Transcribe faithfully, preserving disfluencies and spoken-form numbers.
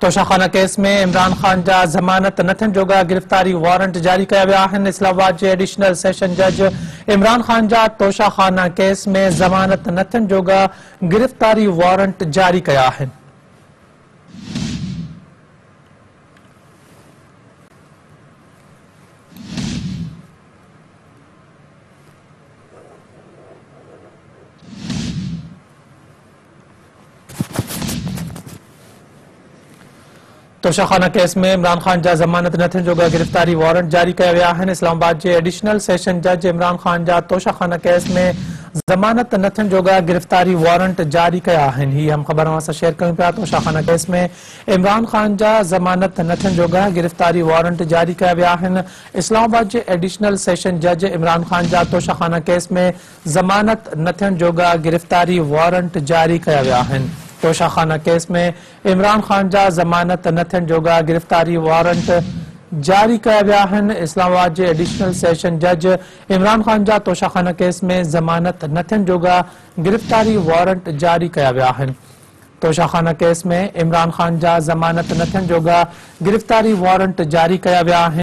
Toshakhana case में इमरान खान जा ज़मानत न थियण जोगा गिरफ़्तारी वारंट जारी कया विया आहिनि। इस्लामाबाद जे एडिशनल सेशन जज इमरान खान जा तोशाखाना केस में ज़मानत न थियण जोगा गिरफ़्तारी वारंट जारी कया आहिनि। तोशाखाना केस में इमरान खान जा ज़मानत न थियण जोगा गिरफ़्तारी वारंट जारी कया विया आहिनि। इस्लामाबाद जे एडिशनल सेशन जज इमरान खान जा तोशाखाना केस में ज़मानत न थियण जोगा गिरफ़्तारी वारंट जारी कया आहिनि। ही हम ख़बर असां शेयर कयूं पिया। तोशाखाना केस में इमरान खान जा ज़मानत न थियण जोगा गिरफ़्तारी वारंट जारी कया विया आहिनि। इस्लामाबाद जे एडिशनल सेशन जज इमरान खान जा तोशाखाना केस में ज़मानत न थियण जोगा गिरफ़्तारी वारंट जारी कया विया आहिनि। तोशाखाना केस में इमरान खान जा ज़मानत न थियण जोगा गिरफ़्तारी वारंट जारी कया विया आहिनि। इस्लामाबाद जे एडिशनल सेशन जज इमरान खान जा तोशाखाना केस में ज़मानत न थियण जोगा गिरफ़्तारी वारंट जारी कया विया आहिनि। तोशाखाना केस में इमरान खान जा ज़मानत न थियण जोगा गिरफ़्तारी वारंट जारी कया विया आहिनि।